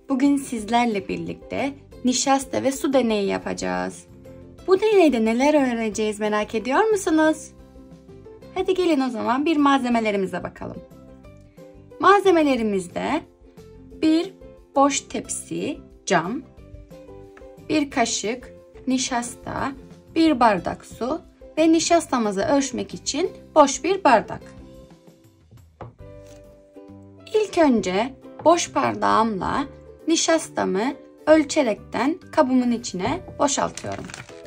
Bugün sizlerle birlikte nişasta ve su deneyi yapacağız. Bu deneyde neler öğreneceğiz merak ediyor musunuz? Hadi gelin o zaman bir malzemelerimize bakalım. Malzemelerimizde bir boş tepsi, cam, bir kaşık nişasta, bir bardak su ve nişastamızı ölçmek için boş bir bardak. İlk önce boş bardağımla nişastamı ölçerekten kabımın içine boşaltıyorum.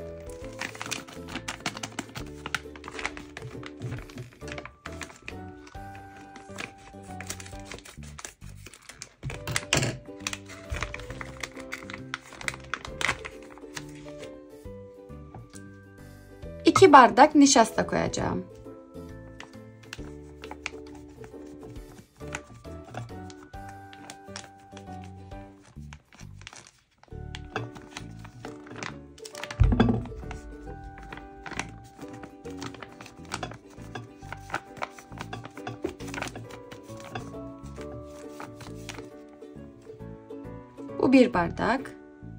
İki bardak nişasta koyacağım. Bu bir bardak.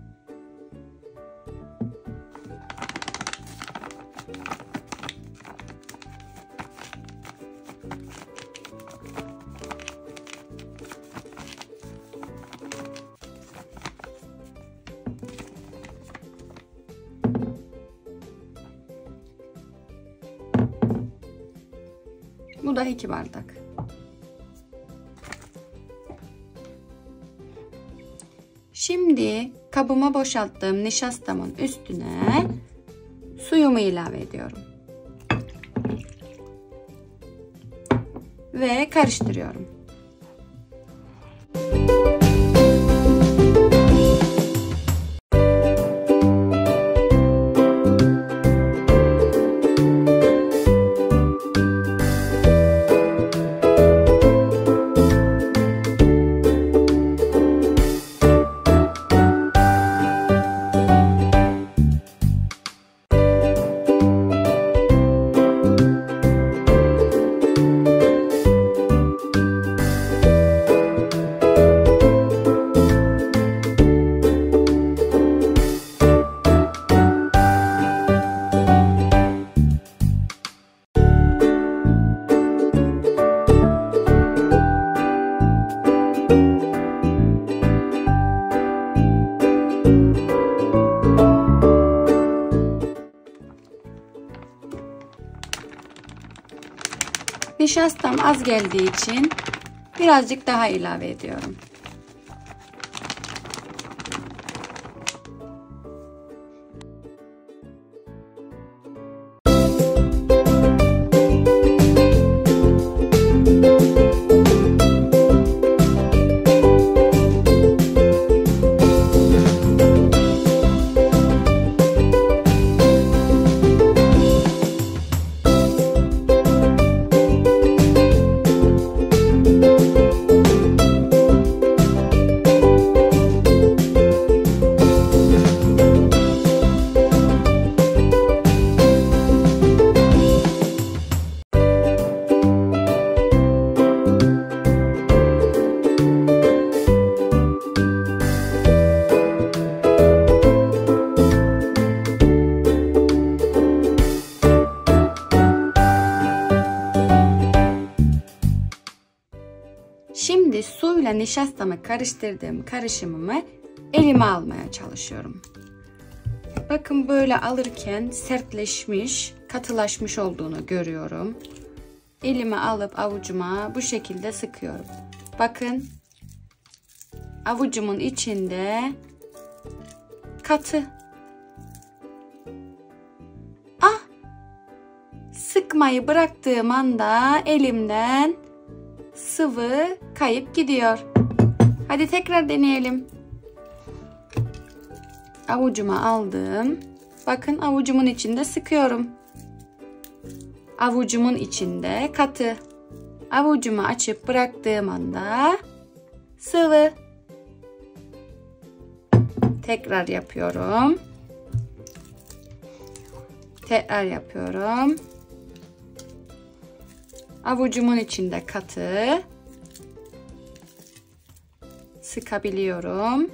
Bu da 2 bardak. Şimdi kabıma boşalttığım nişastamın üstüne suyumu ilave ediyorum. Ve karıştırıyorum. Nişastam az geldiği için birazcık daha ilave ediyorum. Şimdi suyla nişastamı karıştırdığım karışımımı elime almaya çalışıyorum. Bakın böyle alırken sertleşmiş, katılaşmış olduğunu görüyorum. Elime alıp avucuma bu şekilde sıkıyorum. Bakın avucumun içinde katı. Sıkmayı bıraktığım anda elimden sıvı kayıp gidiyor. Hadi tekrar deneyelim. Avucuma aldım. Bakın avucumun içinde sıkıyorum. Avucumun içinde katı. Avucumu açıp bıraktığım anda sıvı. Tekrar yapıyorum. Tekrar yapıyorum. Avucumun içinde katı. sıkabiliyorum.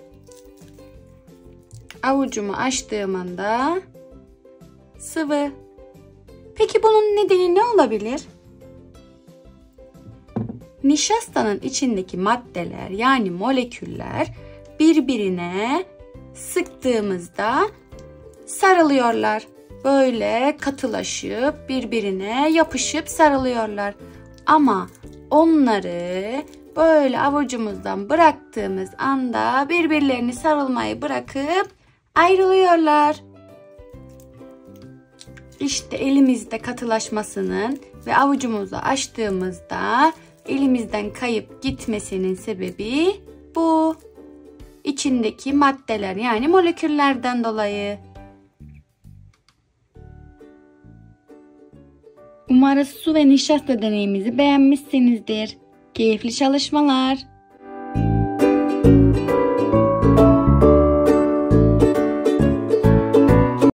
Avucumu açtığım anda sıvı. Peki bunun nedeni ne olabilir? Nişastanın içindeki maddeler yani moleküller birbirine sıktığımızda sarılıyorlar. Böyle katılaşıp birbirine yapışıp sarılıyorlar. Ama onları böyle avucumuzdan bıraktığımız anda birbirlerini sarılmayı bırakıp ayrılıyorlar. İşte elimizde katılaşmasının ve avucumuzu açtığımızda elimizden kayıp gitmesinin sebebi bu. İçindeki maddeler yani moleküllerden dolayı. Umarız su ve nişasta deneyimizi beğenmişsinizdir. Keyifli çalışmalar.